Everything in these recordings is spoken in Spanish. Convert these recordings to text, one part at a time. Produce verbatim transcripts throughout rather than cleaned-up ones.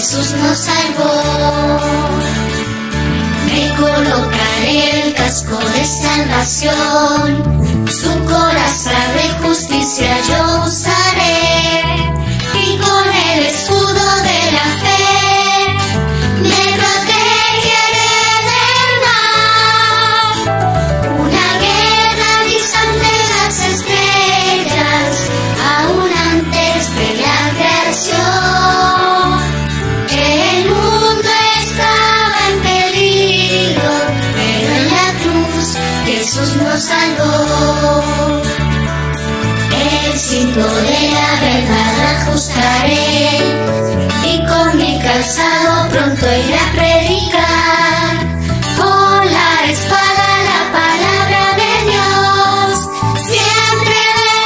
Jesús nos salvó. Me colocaré el casco de salvación, su coraza de justicia yo usaré, y con el escudo de la fe me protegeré del mal. Una guerra distante en las estrellas, aún antes de la creación. El mundo estaba en peligro, pero en la cruz Jesús nos salvó. El cinto de la verdad ajustaré, y con mi calzado pronto iré a predicar. Con la espada, la palabra de Dios, siempre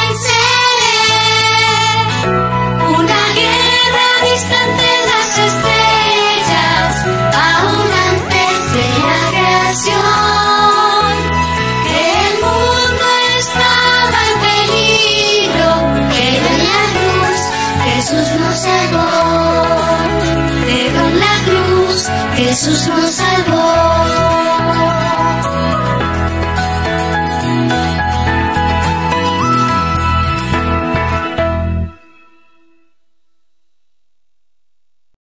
venceré. Una guerra distante en las estrellas, aún antes de la creación. El mundo estaba en peligro, pero en la cruz Jesús nos salvó. Pero en la cruz Jesús nos salvó.